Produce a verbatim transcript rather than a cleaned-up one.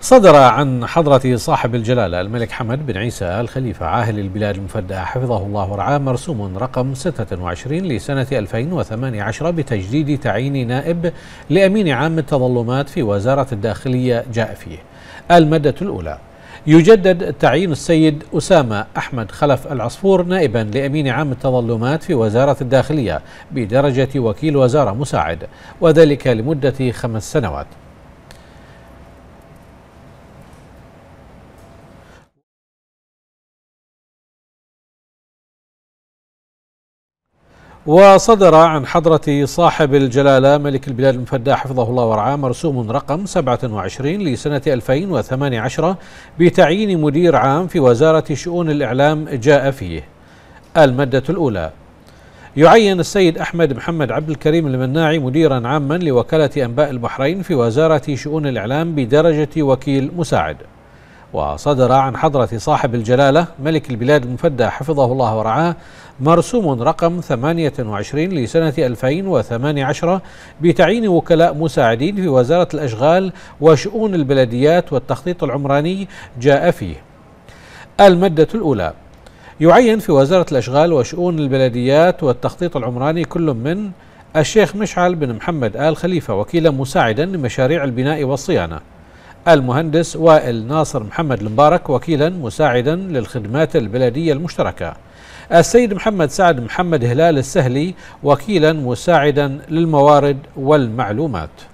صدر عن حضرة صاحب الجلالة الملك حمد بن عيسى آل خليفة عاهل البلاد المفدى حفظه الله ورعاه مرسوم رقم ستة وعشرين لسنة ألفين وثمانية عشر بتجديد تعيين نائب لأمين عام التظلمات في وزارة الداخلية جاء فيه. المادة الأولى: يجدد تعيين السيد أسامة أحمد خلف العصفور نائبا لأمين عام التظلمات في وزارة الداخلية بدرجة وكيل وزارة مساعد، وذلك لمدة خمس سنوات. وصدر عن حضرة صاحب الجلالة ملك البلاد المفدى حفظه الله ورعاه مرسوم رقم سبعة وعشرين لسنة ألفين وثمانية عشر بتعيين مدير عام في وزارة شؤون الإعلام جاء فيه. المادة الأولى: يعين السيد أحمد محمد عبد الكريم المناعي مديرا عاما لوكالة أنباء البحرين في وزارة شؤون الإعلام بدرجة وكيل مساعد. وصدر عن حضرة صاحب الجلالة ملك البلاد المفدى حفظه الله ورعاه مرسوم رقم ثمانية وعشرين لسنة ألفين وثمانية عشر بتعيين وكلاء مساعدين في وزارة الأشغال وشؤون البلديات والتخطيط العمراني جاء فيه. المادة الأولى: يعين في وزارة الأشغال وشؤون البلديات والتخطيط العمراني كل من الشيخ مشعل بن محمد آل خليفة وكيلا مساعدا لمشاريع البناء والصيانة، المهندس وائل ناصر محمد المبارك وكيلا مساعدا للخدمات البلدية المشتركة، السيد محمد سعد محمد هلال السهلي وكيلا مساعدا للموارد والمعلومات.